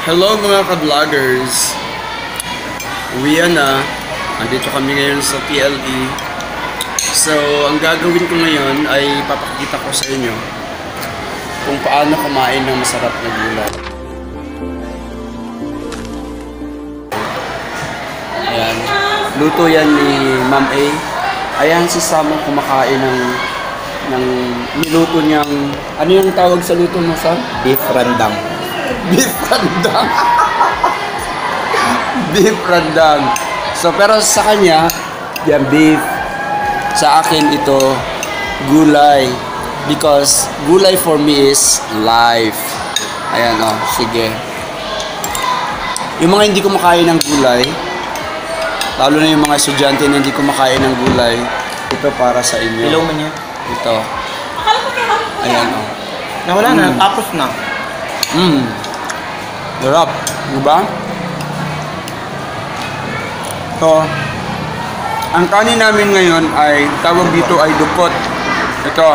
Hello mga ka-vloggers! Uwian na. Andito kami ngayon sa PLE. So, ang gagawin ko ngayon ay papakita ko sa inyo kung paano kumain ng masarap na gulay. Ayan. Luto yan ni Ma'am A. Ayan si Samang kumakain ng niluto niyang... Ano yung tawag sa luto mo, Sam? Beef rendang. Beef rendang. Beef rendang. So, pero sa kanya, yan, beef. Sa akin, ito, gulay. Because gulay for me is life. Ayan, oh, sige. Yung mga hindi kumakain ng gulay, lalo na yung mga estudyante na hindi kumakain ng gulay, ito para sa inyo. Ilaw man yan. Ito. Ayan, oh. Nawala na, tapos na. Sarap. Diba? So, ang kanin namin ngayon ay, tawag dito ay dukot. Ito.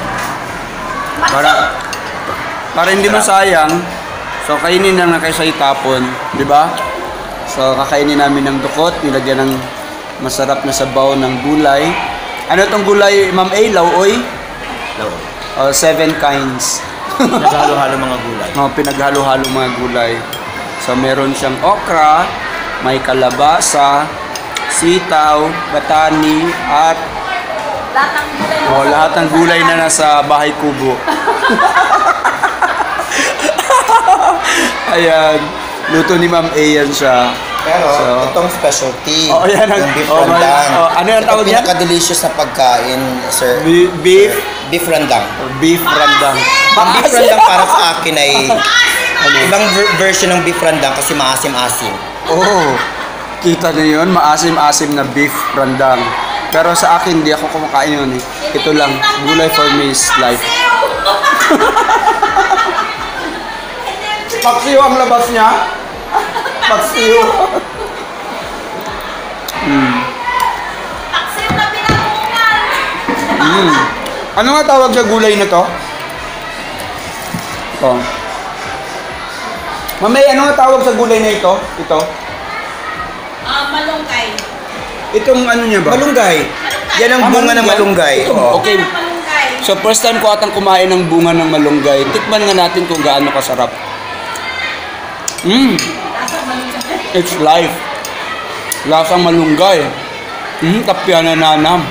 Para hindi masayang, so kainin na kaysa itapon. Diba? So, kakainin namin ng dukot, nilagyan ng masarap na sabaw ng gulay. Ano itong gulay, Ma'am A? Lauoy? Law. 7 kinds. Naghalo-halo mga gulay. Pinaghalo-halo mga gulay. So, meron siyang okra, may kalabasa, sitaw, batani, at lahat ng gulay na nasa bahay kubo. Ayan. Luto ni Ma'am A yan siya. Pero, itong specialty, yan yung beef rendang. Ano yung tawag yan? Pinaka-delicious na pagkain, sir. Beef? Beef rendang. Beef rendang. Ang beef rendang para sa akin ay ibang version ng beef rendang kasi maasim-asim. Oh, kita niyo yun? Maasim-asim na beef rendang. Pero sa akin, hindi ako kumakain yun eh. Ito lang, gulay for me is life. Paksiw ang labas niya. Paksiw. Paksiw na pinakungan. Ano nga tawag sa gulay na to? Ito. Mamay, ano nga tawag sa gulay na ito? Ito? Malunggay. Itong ano niya ba? Malunggay. Yan ang bunga ng malunggay. Okay. So first time ko atang kumain ng bunga ng malunggay. Tikman nga natin kung gaano kasarap. It's life. Lasang malunggay. Tapya na nanam.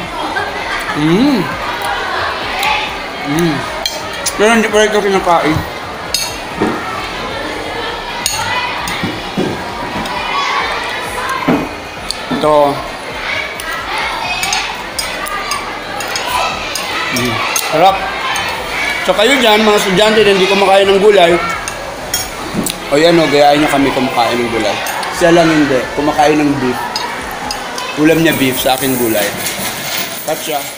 Pero hindi pa ito kinakain. Ito. Sarap. So kayo dyan, mga estudyante na hindi kumakain ng gulay, o yan o, gayahin nyo kami kumakain ng gulay. Siya lang hindi, kumakain ng beef. Ulam niya beef, sa akin gulay. Gotcha.